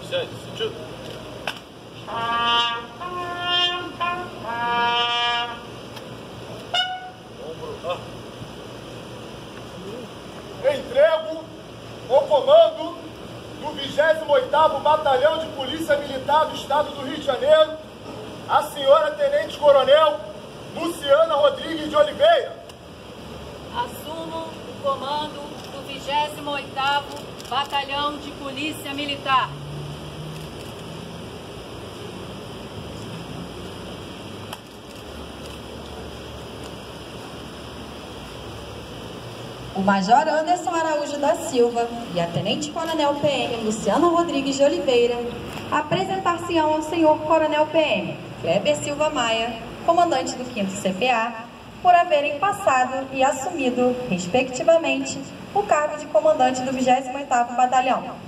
Sede, sentido. Ombro, Entrego o comando do 28º Batalhão de Polícia Militar do Estado do Rio de Janeiro à senhora Tenente Coronel Luciana Rodrigues de Oliveira. Assumo o comando do 28º Batalhão de Polícia Militar. O Major Anderson Araújo da Silva e a Tenente Coronel PM Luciana Rodrigues de Oliveira apresentar-se-ão ao senhor Coronel PM Kleber Silva Maia, comandante do 5º CPA, por haverem passado e assumido, respectivamente, o cargo de comandante do 28º Batalhão.